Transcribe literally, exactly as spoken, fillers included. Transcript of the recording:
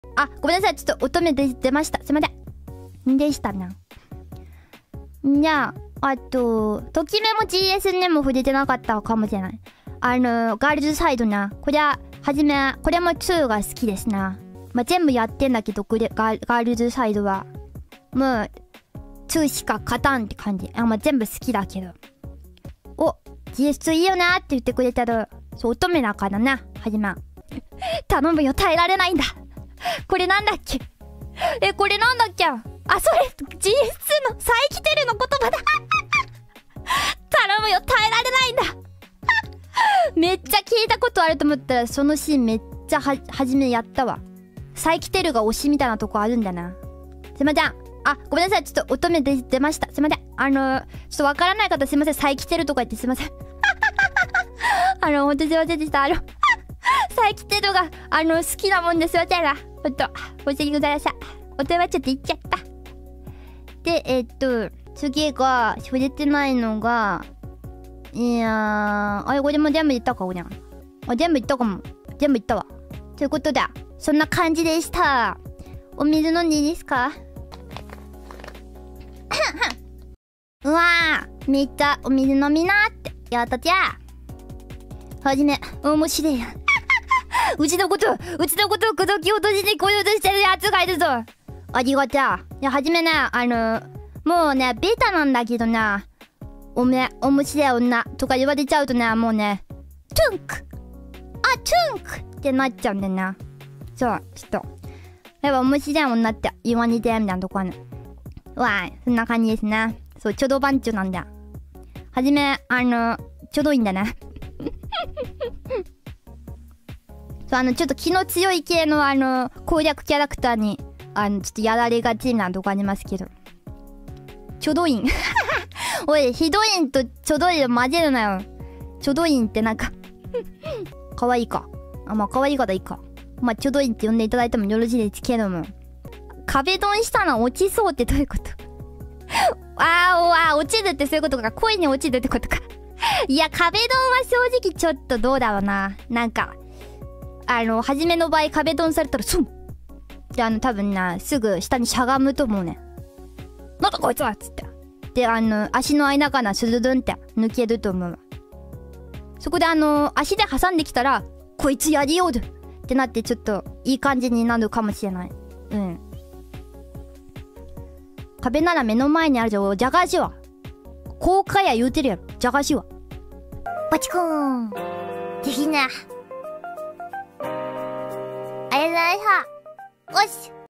あ、ごめんなさい。ちょっと乙女で出ました。すいません。でしたな。じゃあ、あと、ときめも ジーエス にも触れてなかったかもしれない。あの、ガールズサイドな。こりゃ、はじめ、これもツーが好きですな。まあ、全部やってんだけど、ガー、ガールズサイドは。もう、ツーしか勝たんって感じ。あ、まあ、全部好きだけど。お、ジーエスツー いいよなって言ってくれたら、そう、乙女だからな、はじめ。頼むよ、耐えられないんだ。これなんだっけ？え、これなんだっけ？あ、それ、ジーエスツー のサイキテルの言葉だ。頼むよ、耐えられないんだ。めっちゃ聞いたことあると思ったら、そのシーンめっちゃは、はじめやったわ。サイキテルが推しみたいなとこあるんだな。すいません。あ、ごめんなさい。ちょっと乙女で出ました。すいません。あの、ちょっとわからない方すいません。サイキテルとか言ってすいません。あの、ほんとすいませんでした。あの、サイキテルが、あの、好きなもんですいませんが。ほんと、ご指摘ください。乙女はちょっと言っちゃった。で、えっと、次が、触れてないのが、いやー、あれ、これも全部言ったか、これ。あ、全部言ったかも。全部言ったわ。ということで、そんな感じでした。お水飲んでいいですか？うわー、めっちゃお水飲みなーって。やったじゃー。はじめ、面白いやん。うちのこと、うちのことを口説き落としに来ようとしてるやつがいるぞ。ありがとう。いや、はじめね、あの、もうね、ベタなんだけどな、おめえ、面白い女とか言われちゃうとね、もうね、トゥンク、あ、トゥンクってなっちゃうんだよな。そう、ちょっと。やっぱ面白い女って言われてみたいなとこあるの。わーい、そんな感じですね。そう、ちょうど番長なんだ。はじめ、あの、ちょうどいいんだな。そう、あの、ちょっと気の強い系のあの、攻略キャラクターに、あの、ちょっとやられがちなとこありますけど。ちょどいん。おい、ヒドインとちょどいん混ぜるなよ。ちょどいんってなんか、かわいいか。あ、まあ、かわいいからいいか。まあ、ちょどいんって呼んでいただいてもよろしいですけども。壁ドンしたの落ちそうってどういうことあーおあー、落ちるってそういうことか。恋に落ちるってことか。いや、壁ドンは正直ちょっとどうだろうな。なんか、あの、初めの場合壁ドンされたら、スンで、あの、多分な、すぐ下にしゃがむと思うね。なんだこいつはっつって。で、あの、足の間からスルルンって抜けると思うわ。そこであの、足で挟んできたら、こいつやりよるってなってちょっといい感じになるかもしれない。うん。壁なら目の前にあるじゃん。じゃがしは。公開や言うてるやろ。じゃがしは。バチコーン。できんな。ありがとうございました。おし。